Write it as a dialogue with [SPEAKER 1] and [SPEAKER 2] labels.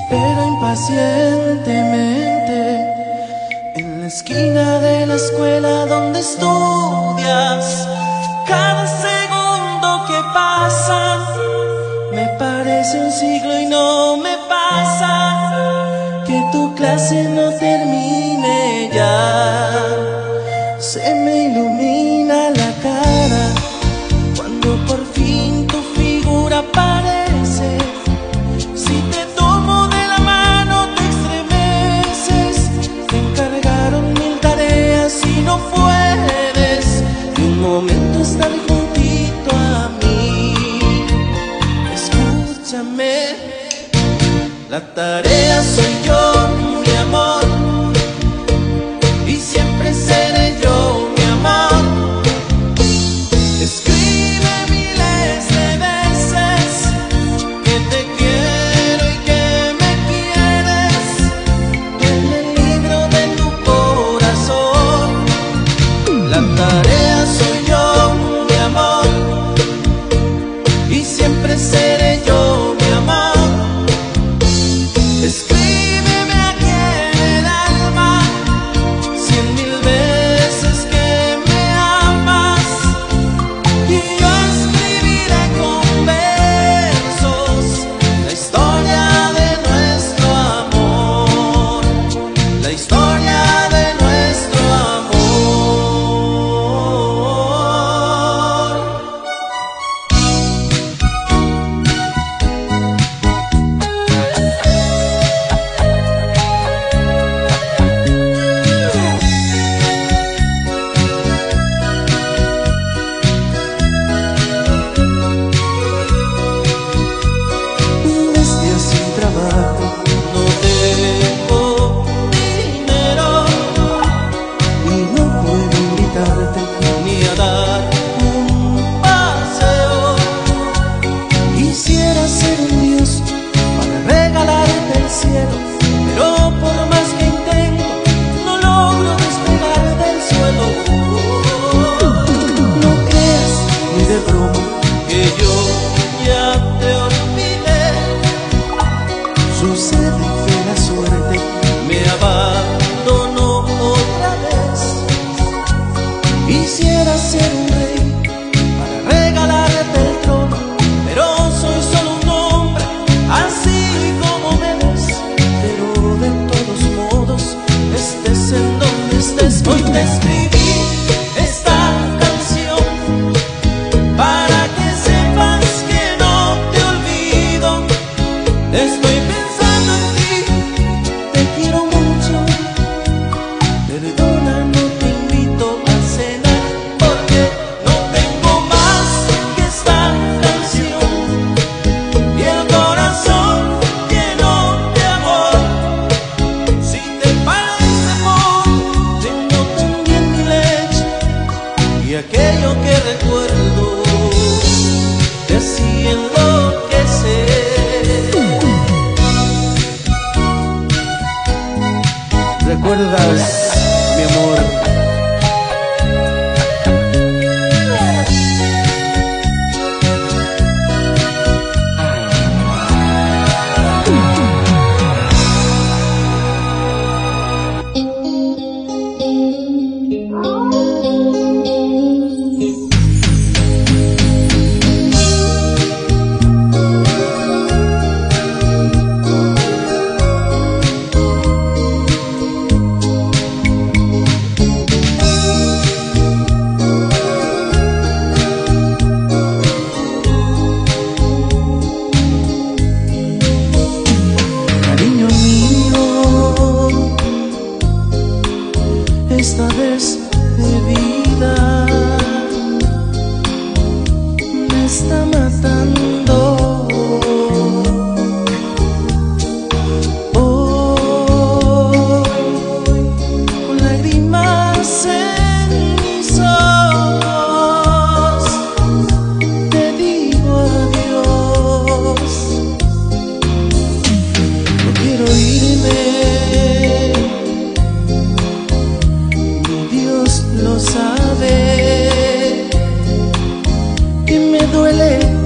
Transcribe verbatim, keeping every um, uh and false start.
[SPEAKER 1] espero impacientemente en la esquina de la escuela donde estudias. Cada segundo que pasa me parece un siglo y no me pasa que tu clase no termine ya. Se me ilumina la cara cuando por fin tu figura aparece. Si te tomo de la mano te estremeces. Te encargaron mil tareas y no puedes de un momento estar juntito a mí. Escúchame, la tarea soy yo, mi amor, y siempre seré yo, mi amor. Escribe miles de veces que te quiero y que me quieres en el libro de tu corazón. La tarea soy yo, mi amor, y siempre seré yo, mi amor. Escríbeme aquí en el alma cien mil veces que me amas y yo escribiré con versos la historia de nuestro amor, la historia de nuestro amor. Un día sin trabajo, no tengo dinero y no puedo invitarte ni a dar un paseo. Quisiera ser un dios para regalarte el cielo, pero por más que intento no logro despegar del suelo. No creas ni de broma que yo ya te olvidé. Sucede que la suerte me abandonó otra vez. Quisiera ser un rey para regalarte el trono, pero soy solo un hombre, así como me ves. Pero de todos modos, estés en donde estés, hoy te escribí esta canción para que sepas que no te olvido. Estoy pensando en ti, te quiero mucho. Perdona, no te invito a cenar porque no tengo más que esta canción y el corazón lleno de amor. Si te parece, amor, tengo también mi leche y aquello que recuerdo te hacía enloquecer. ¿Recuerdas, mi amor? Cariño mío, esta vez de vida me está matando. Hoy, con lágrimas en mis ojos, te digo adiós. No quiero irme, mi Dios lo sabe, que me duele